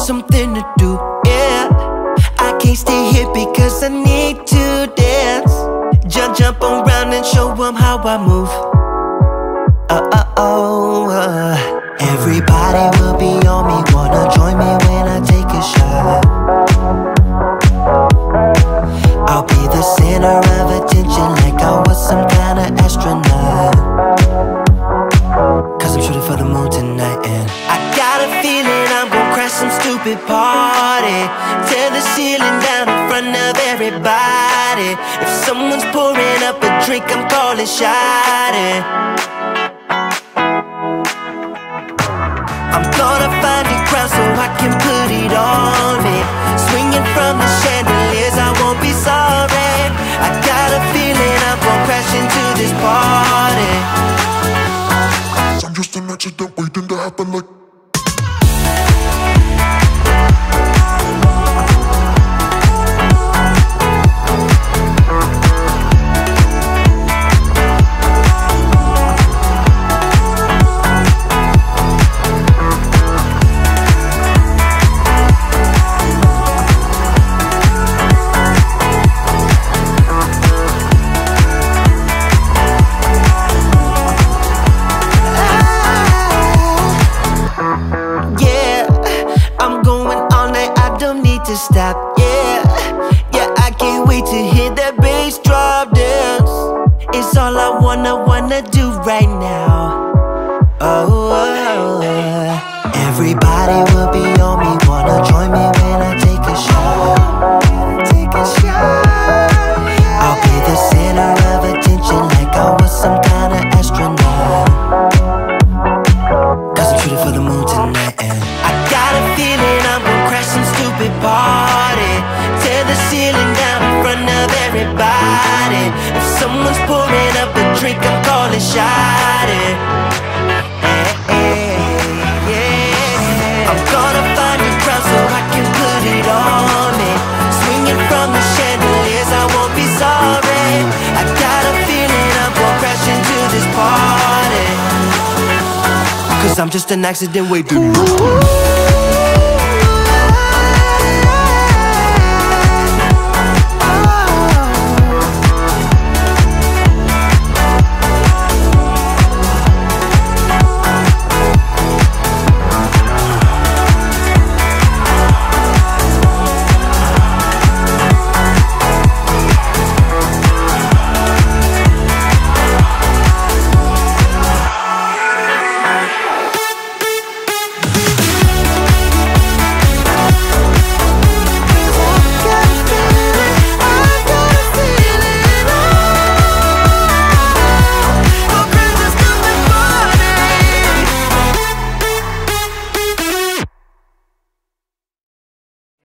something to do, yeah. I can't stay here because I need to dance. Jump around and show them how I move. Everybody will be on me, wanna join me when I take a shot. I'll be the center of attention like I was some kind of astronaut. Cause I'm shooting for the moon tonight, and I got a feeling I'm gonna crash some stupid party. Tear the ceiling down in front of everybody. If someone's pouring up a drink, I'm calling shawty. I'm gonna find a crowd so I can put it on me. Swinging from the chandeliers, I won't be sorry. I got a feeling I'm gonna crash into this party. I'm just an accident waiting to happen like. To stop, yeah, I can't wait to hear that bass drop dance. It's all I wanna do right now. Everybody will be on me, wanna join me when I take a shot. I'll be the center of attention like I was some kind of astronaut. Cause I'm shooting for the moon tonight, and I got a feeling I'm gonna crash some stupid party. Tear the ceiling down in front of everybody. If someone's pouring up a drink, I'm calling shawty. I'm gonna find a crowd so I can put it on me. Swinging from the chandeliers, I won't be sorry. I got a feeling I'm gonna crash into this party. Cause I'm just an accident waiting.